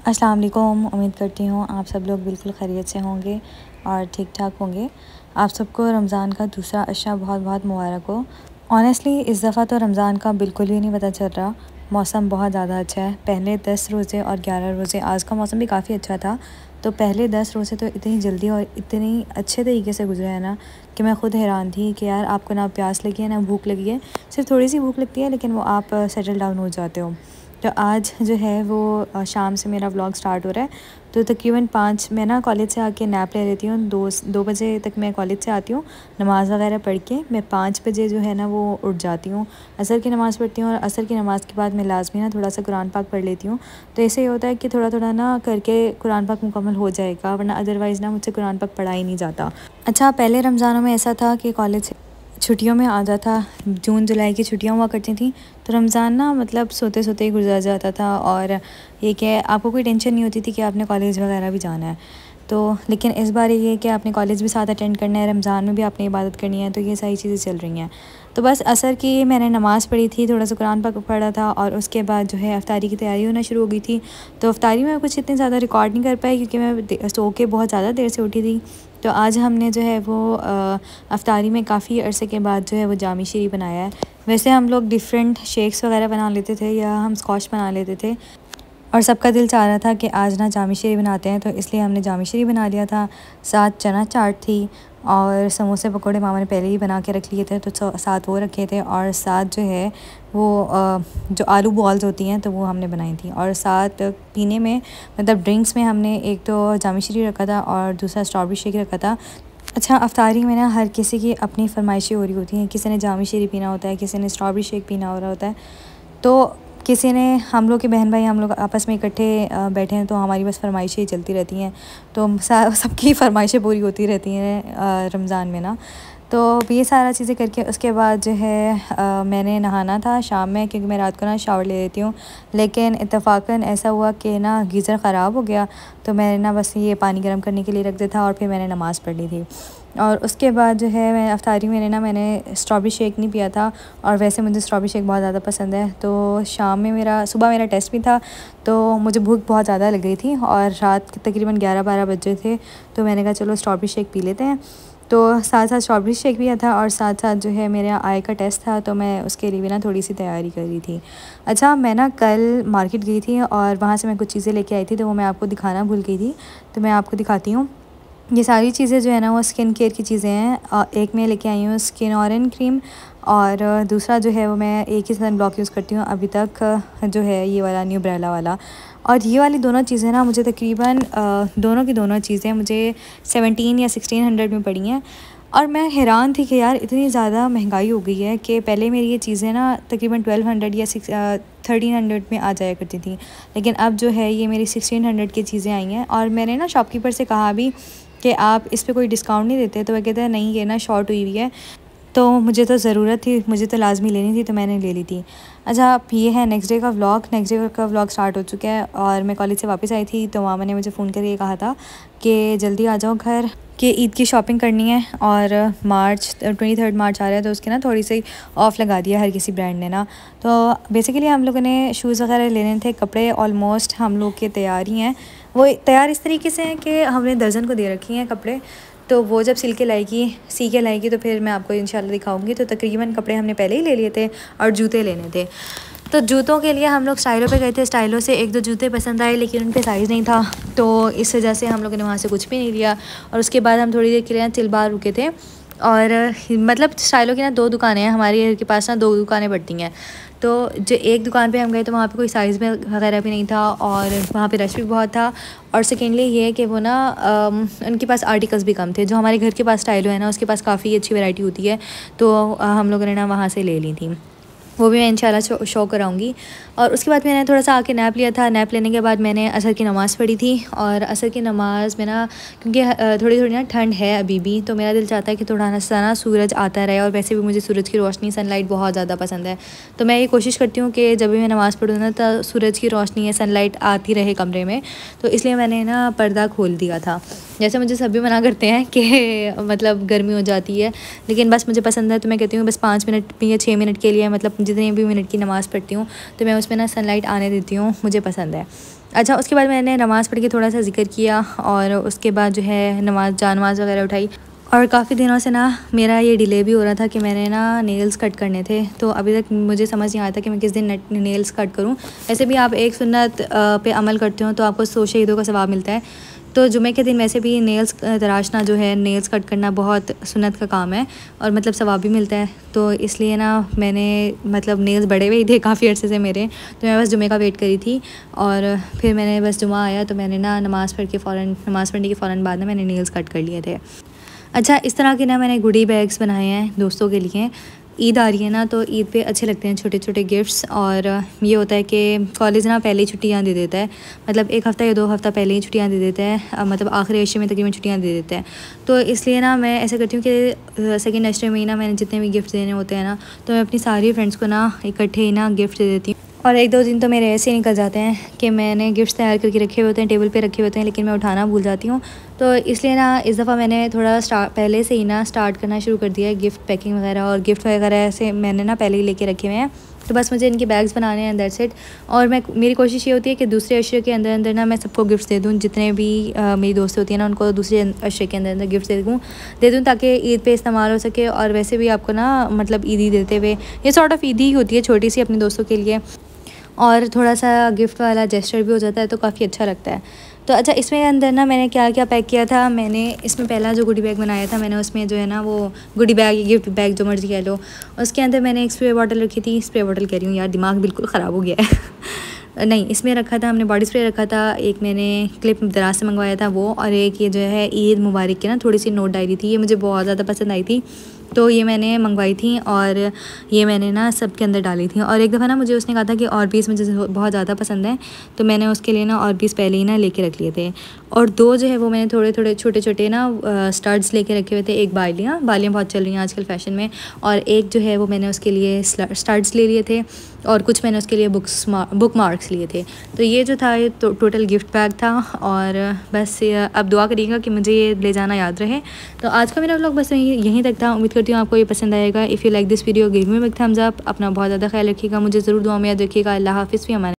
अस्सलाम वालेकुम। उम्मीद करती हूँ आप सब लोग बिल्कुल खैरियत से होंगे और ठीक ठाक होंगे। आप सबको रमज़ान का दूसरा अशरा बहुत बहुत मुबारक हो। ऑनेस्टली इस दफ़ा तो रमज़ान का बिल्कुल भी नहीं पता चल रहा। मौसम बहुत ज़्यादा अच्छा है। पहले 10 रोज़े और 11 रोज़े, आज का मौसम भी काफ़ी अच्छा था। तो पहले 10 रोज़े तो इतनी जल्दी और इतनी अच्छे तरीके से गुजरे हैं ना कि मैं ख़ुद हैरान थी कि यार आपको ना प्यास लगी है ना भूख लगी है, सिर्फ थोड़ी सी भूख लगती है लेकिन वो आप सेटल डाउन हो जाते हो। तो आज जो है वो शाम से मेरा व्लॉग स्टार्ट हो रहा है। तो तकरीबन 5 मैं ना कॉलेज से आके नैप ले लेती हूँ। 2 बजे तक मैं कॉलेज से आती हूँ, नमाज़ वगैरह पढ़ के मैं 5 बजे जो है ना वो उठ जाती हूँ। असर की नमाज़ पढ़ती हूँ और असर की नमाज़ के बाद मैं लाजमी ना थोड़ा सा कुरान पाक पढ़ लेती हूँ। तो ऐसे ही होता है कि थोड़ा थोड़ा ना करके कुरान पाक मुकम्मल हो जाएगा, वरना अदरवाइज़ ना मुझसे कुरान पाक पढ़ा ही नहीं जाता। अच्छा, पहले रमज़ानों में ऐसा था कि कॉलेज छुट्टियों में आ जाता, जून जुलाई की छुट्टियां हुआ करती थी, तो रमज़ान ना मतलब सोते सोते ही गुजर जाता था। और ये कि आपको कोई टेंशन नहीं होती थी कि आपने कॉलेज वगैरह भी जाना है। तो लेकिन इस बार ये है कि आपने कॉलेज भी साथ अटेंड करना है, रमज़ान में भी आपने इबादत करनी है, तो ये सारी चीज़ें चल रही हैं। तो बस असर की मैंने नमाज़ पढ़ी थी, थोड़ा सा कुरान पाक पढ़ा था और उसके बाद जो है अफ्तारी की तैयारी होना शुरू हो गई थी। तो अफ्तारी में कुछ इतनी ज़्यादा रिकॉर्ड नहीं कर पाई क्योंकि मैं सो के बहुत ज़्यादा देर से उठी थी। तो आज हमने जो है वो अफ्तारी में काफ़ी अरसे के बाद जो है वो जामी शीरी बनाया है। वैसे हम लोग डिफरेंट शेक्स वगैरह बना लेते थे या हम स्कॉच बना लेते थे, और सबका दिल चाह रहा था कि आज ना जामी शीरी बनाते हैं, तो इसलिए हमने जामी शीरी बना लिया था। साथ चना चाट थी और समोसे पकोड़े मामा ने पहले ही बना के रख लिए थे, तो साथ वो रखे थे। और साथ जो है वो जो आलू बॉल्स होती हैं तो वो हमने बनाई थी। और साथ पीने में मतलब ड्रिंक्स में हमने एक तो जामी शीरी रखा था और दूसरा स्ट्रॉबेरी शेक रखा था। अच्छा, अफ्तारी में ना हर किसी की अपनी फरमाइशें हो रही होती हैं। किसी ने जामी शीरी पीना होता है, किसी ने स्ट्रॉबेरी शेक पीना हो रहा होता है, तो किसी ने, हम लोग के बहन भाई हम लोग आपस में इकट्ठे बैठे हैं तो हमारी बस फरमाइशें ही चलती रहती हैं। तो सबकी फरमाइशें पूरी होती रहती हैं रमज़ान में ना। तो ये सारा चीज़ें करके उसके बाद जो है मैंने नहाना था शाम में, क्योंकि मैं रात को ना शावर ले लेती हूँ। लेकिन इत्तेफाकन ऐसा हुआ कि ना गीज़र ख़राब हो गया, तो मैंने ना बस ये पानी गर्म करने के लिए रख दिया था और फिर मैंने नमाज़ पढ़ ली थी। और उसके बाद जो है मैं अफ्तारी में मैंने स्ट्रॉबेरी शेक नहीं पिया था, और वैसे मुझे स्ट्रॉबेरी शेक बहुत ज़्यादा पसंद है। तो सुबह मेरा टेस्ट भी था, तो मुझे भूख बहुत ज़्यादा लग गई थी और रात के तकरीबन 11-12 बजे थे, तो मैंने कहा चलो स्ट्रॉबेरी शेक पी लेते हैं। तो साथ साथ स्ट्रॉबेरी शेक भी था और साथ साथ जो है मेरा आई का टेस्ट था, तो मैं उसके लिए भी ना थोड़ी सी तैयारी कर रही थी। अच्छा, मैं ना कल मार्केट गई थी और वहाँ से मैं कुछ चीज़ें लेके आई थी, तो वो मैं आपको दिखाना भूल गई थी, तो मैं आपको दिखाती हूँ। ये सारी चीज़ें जो है ना वो स्किन केयर की चीज़ें हैं। एक मैं लेके आई हूँ स्किन ऑरेंज क्रीम, और दूसरा जो है वो मैं एक ही सन ब्लॉक यूज़ करती हूँ अभी तक, जो है ये वाला न्यू ब्रेला वाला। और ये वाली दोनों चीज़ें ना मुझे तकरीबन दोनों की दोनों चीज़ें मुझे 17 या 1600 में पड़ी हैं। और मैं हैरान थी कि यार इतनी ज़्यादा महंगाई हो गई है कि पहले मेरी ये चीज़ें ना तकरीबन 1200 या 1300 में आ जाया करती थी, लेकिन अब जो है ये मेरी 1600 की चीज़ें आई हैं। और मैंने ना शॉपकीपर से कहा भी कि आप इस पे कोई डिस्काउंट नहीं देते, तो वह कहते हैं नहीं, ये ना शॉर्ट हुई हुई है। तो मुझे तो ज़रूरत थी, मुझे तो लाजमी लेनी थी, तो मैंने ले ली थी। अच्छा, ये है नेक्स्ट डे का व्लॉग स्टार्ट हो चुका है। और मैं कॉलेज से वापस आई थी तो मामा ने मुझे फ़ोन करके कहा था कि जल्दी आ जाओ घर, कि ईद की शॉपिंग करनी है। और 23 मार्च आ रहा है, तो उसके ना थोड़ी सी ऑफ़ लगा दिया हर किसी ब्रांड ने ना। तो बेसिकली हम लोगों ने शूज़ वगैरह लेने थे, कपड़े ऑलमोस्ट हम लोग के तैयार ही हैं। वो तैयार इस तरीके से हैं कि हमने दर्जन को दे रखी हैं कपड़े, तो वो जब सी के लाएगी तो फिर मैं आपको इंशाल्लाह दिखाऊंगी। तो तकरीबन कपड़े हमने पहले ही ले लिए थे और जूते लेने थे। तो जूतों के लिए हम लोग स्टाइलों पे गए थे। स्टाइलों से 1-2 जूते पसंद आए, लेकिन उन पे साइज़ नहीं था, तो इस वजह से हम लोगों ने वहाँ से कुछ भी नहीं लिया। और उसके बाद हम थोड़ी देर के लिए चिलबार रुके थे। और मतलब स्टाइलों की ना 2 दुकानें हैं हमारे घर के पास ना, 2 दुकानें पड़ती हैं। तो जो एक दुकान पे हम गए तो वहाँ पे कोई साइज़ में वगैरह भी नहीं था और वहाँ पे रश भी बहुत था। और सेकेंडली ये है कि वो ना उनके पास आर्टिकल्स भी कम थे। जो हमारे घर के पास स्टाइलो है ना, उसके पास काफ़ी अच्छी वैरायटी होती है, तो हम लोगों ने ना वहाँ से ले ली थी। वो भी मैं इंशाल्लाह शो कराऊंगी। और उसके बाद मैंने थोड़ा सा आके नैप लिया था। नैप लेने के बाद मैंने असर की नमाज़ पढ़ी थी। और असर की नमाज़ में ना, क्योंकि थोड़ी थोड़ी ना ठंड है अभी भी, तो मेरा दिल चाहता है कि थोड़ा सा ना सूरज आता रहे। और वैसे भी मुझे सूरज की रोशनी, सनलाइट बहुत ज़्यादा पसंद है, तो मैं ये कोशिश करती हूँ कि जब भी मैं नमाज़ पढ़ूँ ना तो सूरज की रोशनी या सनलाइट आती रहे कमरे में। तो इसलिए मैंने ना पर्दा खोल दिया था। जैसे मुझे सभी मना करते हैं कि मतलब गर्मी हो जाती है, लेकिन बस मुझे पसंद है, तो मैं कहती हूँ बस 5 मिनट या 6 मिनट के लिए, मतलब जितने भी मिनट की नमाज़ पढ़ती हूँ तो मैं उसमें ना सनलाइट आने देती हूँ, मुझे पसंद है। अच्छा, उसके बाद मैंने नमाज़ पढ़ के थोड़ा सा ज़िक्र किया और उसके बाद जो है नमाज़ वगैरह उठाई। और काफ़ी दिनों से ना मेरा ये डिले भी हो रहा था कि मैंने ना नेल्स कट करने थे, तो अभी तक मुझे समझ नहीं आया था कि मैं किस दिन नेल्स कट करूं। वैसे भी आप एक सुन्नत पे अमल करते हो तो आपको 100 शहीदों का सवाब मिलता है। तो जुमे के दिन वैसे भी नेल्स तराशना जो है, नेल्स कट करना बहुत सुन्नत का काम है और मतलब सवाब भी मिलता है। तो इसलिए ना मैंने मतलब नेल्स बड़े हुए ही थे काफ़ी अर्से से मेरे, तो मैं बस जुमे का वेट करी थी। और फिर मैंने बस जुमा आया तो मैंने ना नमाज़ पढ़ने के फ़ौरन बाद ना मैंने नेल्स कट कर लिए थे। अच्छा, इस तरह के ना मैंने गुडी बैग्स बनाए हैं दोस्तों के लिए। ईद आ रही है ना, तो ईद पे अच्छे लगते हैं छोटे छोटे गिफ्ट्स। और ये होता है कि कॉलेज ना पहले ही छुट्टियाँ दे देता है, मतलब 1 हफ़्ता या 2 हफ़्ता पहले ही छुट्टियाँ दे देता है, मतलब आखिरी अशरे में तकरीबन छुट्टियाँ दे देता है। तो इसलिए ना मैं ऐसा करती हूँ कि सेकेंड अशरे में ही ना मैंने जितने भी गिफ्ट देने होते हैं ना, तो मैं अपनी सारी फ्रेंड्स को ना इकट्ठे ही ना गिफ्ट दे देती हूँ। और 1-2 दिन तो मेरे ऐसे निकल जाते हैं कि मैंने गिफ्ट्स तैयार करके रखे होते हैं, टेबल पे रखे होते हैं, लेकिन मैं उठाना भूल जाती हूँ। तो इसलिए ना इस दफ़ा मैंने थोड़ा पहले से ही ना स्टार्ट करना शुरू कर दिया है गिफ्ट पैकिंग वगैरह, और गिफ्ट वगैरह से मैंने ना पहले ही लेके रखे हुए हैं। तो बस मुझे इनके बैग्स बनाने हैं, दैट्स इट। और मेरी कोशिश ये होती है कि दूसरे अशरे के अंदर अंदर ना मैं सबको गिफ्ट दे दूँ, जितने भी मेरी दोस्तें होती हैं ना उनको दूसरे अशरे के अंदर अंदर गिफ्ट दे दूँ ताकि ईद पे इस्तेमाल हो सके। और वैसे भी आपको ना मतलब ईदी देते हुए ये सॉर्ट ऑफ ईदी होती है छोटी सी अपने दोस्तों के लिए, और थोड़ा सा गिफ्ट वाला जेस्चर भी हो जाता है, तो काफ़ी अच्छा लगता है। तो अच्छा, इसमें अंदर ना मैंने क्या क्या पैक किया था, मैंने इसमें पहला जो गुडी बैग बनाया था, मैंने उसमें जो है ना वो गुडी बैग, गिफ्ट बैग जो मर्ज़ी कह लो, उसके अंदर मैंने एक स्प्रे बॉटल रखी थी। स्प्रे बॉटल कह रही हूँ यार, दिमाग बिल्कुल ख़राब हो गया है नहीं, इसमें रखा था हमने बॉडी स्प्रे रखा था, एक मैंने क्लिप दराज से मंगवाया था वो, और एक ये जो है ईद मुबारक की ना थोड़ी सी नोट डायरी थी, ये मुझे बहुत ज़्यादा पसंद आई थी, तो ये मैंने मंगवाई थी और ये मैंने ना सब के अंदर डाली थी। और एक दफ़ा ना मुझे उसने कहा था कि और पीस मुझे बहुत ज़्यादा पसंद है, तो मैंने उसके लिए ना और पीस पहले ही ना लेके रख लिए थे। और 2 जो है वो मैंने थोड़े थोड़े छोटे छोटे ना स्टड्स लेके रखे हुए थे। एक बालियाँ बहुत चल रही हैं आजकल फ़ैशन में, और एक जो है वो मैंने उसके लिए स्टड्स ले लिए थे, और कुछ मैंने उसके लिए बुक मार्क्स लिए थे। तो ये जो था ये टोटल गिफ्ट बैग था। और बस अब दुआ करिएगा कि मुझे ये ले जाना याद रहे। तो आज का मेरा व्लॉग बस यहीं तक था। उम्मीद करती हूँ आपको ये पसंद आएगा। If you like this video give me big thumbs up. अपना बहुत ज़्यादा ख्याल रखिएगा, मुझे ज़रूर दुआ में याद रखिएगा। अल्लाह हाफ़िज़। भी हमारे